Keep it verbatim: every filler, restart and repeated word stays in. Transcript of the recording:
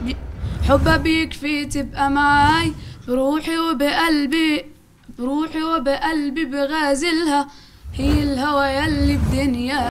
حبها بيكفي تبقى معاي بروحي وبقلبي، بروحي وبقلبي بغازلها، هي الهوى يلي بدنيا.